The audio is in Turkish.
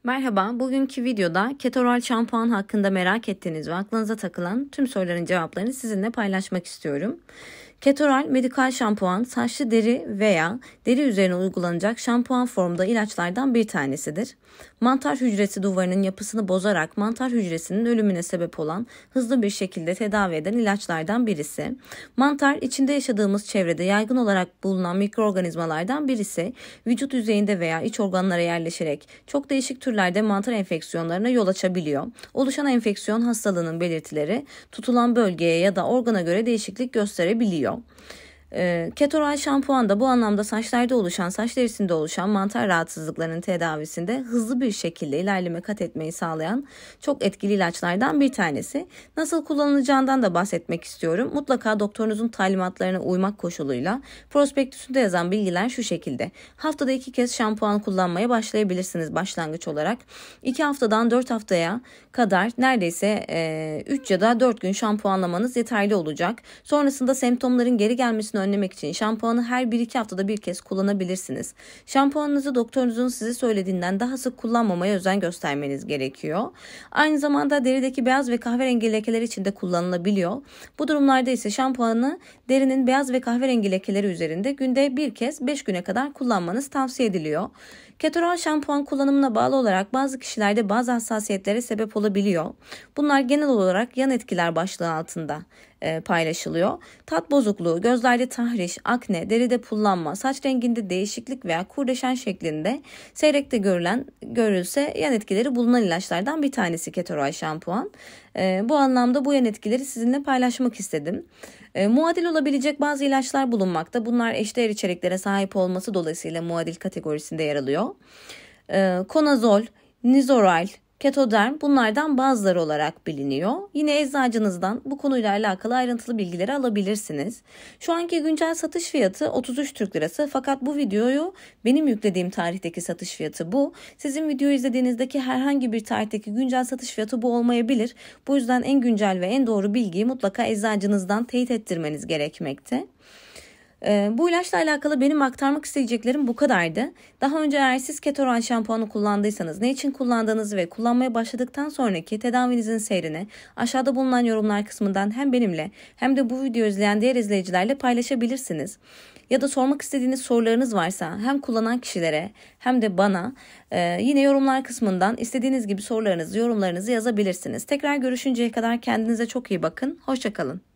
Merhaba, bugünkü videoda Ketoral şampuan hakkında merak ettiğiniz ve aklınıza takılan tüm soruların cevaplarını sizinle paylaşmak istiyorum. Ketoral medikal şampuan, saçlı deri veya deri üzerine uygulanacak şampuan formda ilaçlardan bir tanesidir. Mantar hücresi duvarının yapısını bozarak mantar hücresinin ölümüne sebep olan hızlı bir şekilde tedavi eden ilaçlardan birisi. Mantar, içinde yaşadığımız çevrede yaygın olarak bulunan mikroorganizmalardan birisi. Vücut yüzeyinde veya iç organlara yerleşerek çok değişik türlerde mantar enfeksiyonlarına yol açabiliyor. Oluşan enfeksiyon hastalığının belirtileri tutulan bölgeye ya da organa göre değişiklik gösterebiliyor. Ketoral şampuan da bu anlamda saçlarda oluşan, saç derisinde oluşan mantar rahatsızlıklarının tedavisinde hızlı bir şekilde ilerleme kat etmeyi sağlayan çok etkili ilaçlardan bir tanesi. Nasıl kullanılacağından da bahsetmek istiyorum. Mutlaka doktorunuzun talimatlarına uymak koşuluyla. Prospektüsünde yazan bilgiler şu şekilde. Haftada 2 kez şampuan kullanmaya başlayabilirsiniz başlangıç olarak. 2 haftadan 4 haftaya kadar neredeyse 3 ya da 4 gün şampuanlamanız yeterli olacak. Sonrasında semptomların geri gelmesini önlemek için şampuanı her 1-2 haftada bir kez kullanabilirsiniz. Şampuanınızı doktorunuzun size söylediğinden daha sık kullanmamaya özen göstermeniz gerekiyor. Aynı zamanda derideki beyaz ve kahverengi lekeler için de kullanılabiliyor. Bu durumlarda ise şampuanı derinin beyaz ve kahverengi lekeleri üzerinde günde bir kez 5 güne kadar kullanmanız tavsiye ediliyor. Ketoral şampuan kullanımına bağlı olarak bazı kişilerde bazı hassasiyetlere sebep olabiliyor. Bunlar genel olarak yan etkiler başlığı altında paylaşılıyor. Tat bozukluğu, gözlerde tahriş, akne, deride pullanma, saç renginde değişiklik veya kurdeşen şeklinde seyrekte görülse yan etkileri bulunan ilaçlardan bir tanesi ketoral şampuan. Bu anlamda bu yan etkileri sizinle paylaşmak istedim. Muadil olabilecek bazı ilaçlar bulunmakta. Bunlar eşdeğer içeriklere sahip olması dolayısıyla muadil kategorisinde yer alıyor. Konazol, Nizoral, Ketoderm bunlardan bazıları olarak biliniyor. Yine eczacınızdan bu konuyla alakalı ayrıntılı bilgileri alabilirsiniz. Şu anki güncel satış fiyatı 33 Türk Lirası fakat bu videoyu benim yüklediğim tarihteki satış fiyatı bu. Sizin videoyu izlediğinizdeki herhangi bir tarihteki güncel satış fiyatı bu olmayabilir. Bu yüzden en güncel ve en doğru bilgiyi mutlaka eczacınızdan teyit ettirmeniz gerekmekte. Bu ilaçla alakalı benim aktarmak isteyeceklerim bu kadardı. Daha önce eğer siz ketoral şampuanı kullandıysanız ne için kullandığınızı ve kullanmaya başladıktan sonraki tedavinizin seyrini aşağıda bulunan yorumlar kısmından hem benimle hem de bu videoyu izleyen diğer izleyicilerle paylaşabilirsiniz. Ya da sormak istediğiniz sorularınız varsa hem kullanan kişilere hem de bana yine yorumlar kısmından istediğiniz gibi sorularınızı, yorumlarınızı yazabilirsiniz. Tekrar görüşünceye kadar kendinize çok iyi bakın. Hoşça kalın.